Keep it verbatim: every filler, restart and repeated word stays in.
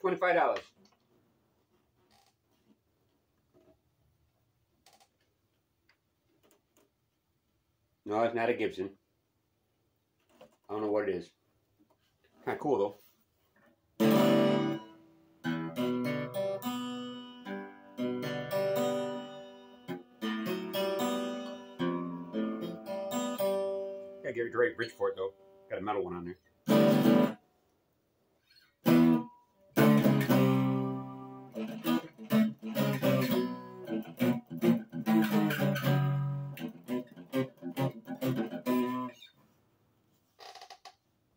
twenty-five dollars. No, it's not a Gibson. I don't know what it is. Kind of cool, though. Gotta give it a great reach for it, though. Got a metal one on there.